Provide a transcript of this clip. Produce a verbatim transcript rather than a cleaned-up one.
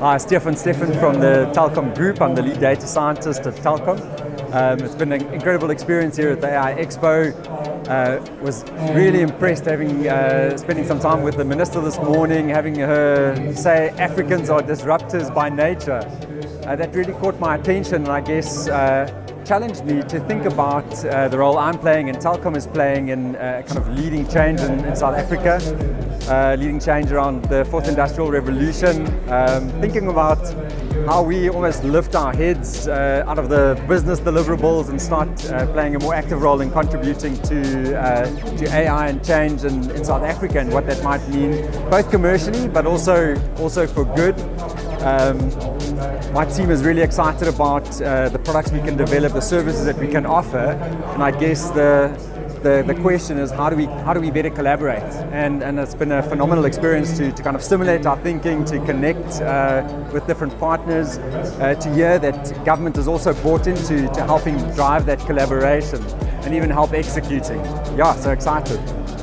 Hi, Stefan Stefan from the Telkom Group. I'm the lead data scientist at Telkom. Um, it's been an incredible experience here at the A I Expo. Uh, was really impressed having uh, spending some time with the minister this morning, having her say Africans are disruptors by nature. Uh, that really caught my attention, and I guess uh, challenged me to think about uh, the role I'm playing and Telkom is playing in uh, kind of leading change in, in South Africa, uh, leading change around the fourth industrial revolution, um, thinking about how we almost lift our heads uh, out of the business deliverables and start uh, playing a more active role in contributing to, uh, to A I and change in, in South Africa, and what that might mean both commercially but also, also for good. Um, my team is really excited about uh, the products we can develop, the services that we can offer, and I guess the, the, the question is how do we, how do we better collaborate? And, and it's been a phenomenal experience to, to kind of stimulate our thinking, to connect uh, with different partners, uh, to hear that government is also bought into to helping drive that collaboration and even help executing. Yeah, so excited.